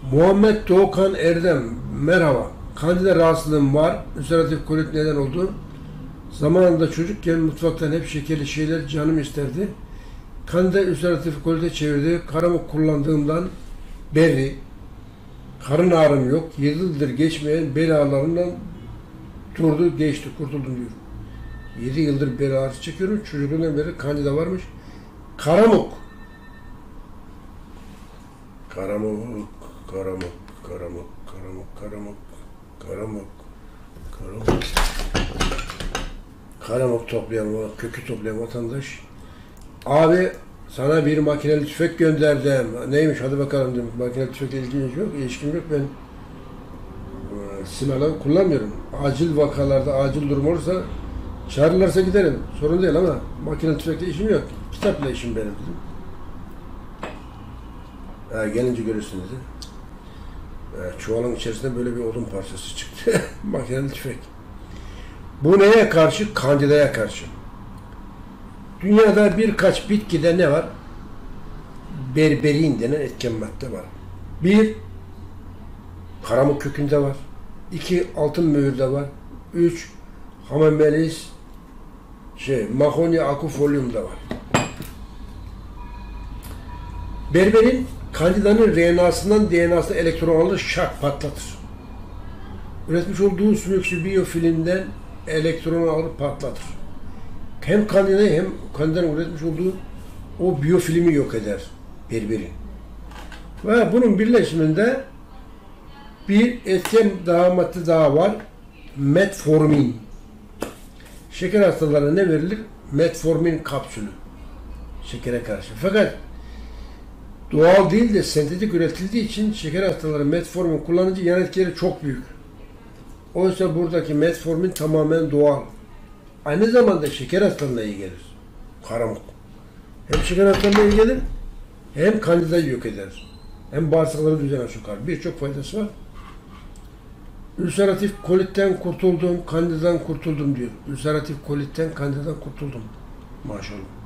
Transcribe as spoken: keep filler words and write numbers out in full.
Muhammed Doğukan Erdem, merhaba. Kandida rahatsızlığım var. Ülseratif kolit neden oldu? Zamanında çocukken mutfaktan hep şekerli şeyler canım isterdi. Kandida ülseratif kolite çevirdi. Karamuk kullandığımdan beri karın ağrım yok. yedi yıldır geçmeyen bel ağrılarından durdu, geçti, kurtuldum diyor. yedi yıldır bel ağrısı çekiyorum. Çocukluğumdan beri kandida varmış. Karamuk. Karamuk, karamuk, karamuk, karamuk, karamuk, karamuk, karamuk. Karamuk toplayan, kökü toplayan vatandaş. Abi sana bir makineli tüfek gönderdim. Neymiş hadi bakalım dedim. Makineli tüfekle ilgim yok, ilişkim yok. Ben e, silahla kullanmıyorum. Acil vakalarda, acil durum olursa çağırırlarsa giderim. Sorun değil ama makineli tüfekle işim yok. Kitapla işim benim dedim. Ha, gelince görürsün dedi. Ha, çuvalın içerisinde böyle bir odun parçası çıktı. Makineli tüfek. Bu neye karşı? Kandidaya karşı. Dünyada birkaç bitkide ne var? Berberin denen etken madde var. Bir, karamuk kökünde var. İki, altın mühürde var. Üç, hamamelis, şey, mahonia aquifolium'da var. Berberin kandidanın R N A'sından D N A'sına elektron alır, şak patlatır. Üretmiş olduğu sümüksü biyofilinden elektronu alır, patlatır. Hem kandidayı hem kandidanın üretmiş olduğu o biyofilmi yok eder berberin. Ve bunun birleşiminde bir etken daha madde daha var. Metformin. Şeker hastalarına ne verilir? Metformin kapsülü. Şekere karşı. Fakat doğal değil de sentetik üretildiği için şeker hastaları metformin kullanıcı yan etkileri çok büyük. Oysa buradaki metformin tamamen doğal. Aynı zamanda şeker hastalığına iyi gelir. Karamuk. Hem şeker hastalığına iyi gelir, hem kandidayı yok eder. Hem bağırsakları düzene sokar. Birçok faydası var. Ülseratif kolitten kurtuldum, kandidadan kurtuldum diyor. Ülseratif kolitten, kandidadan kurtuldum. Maşallah.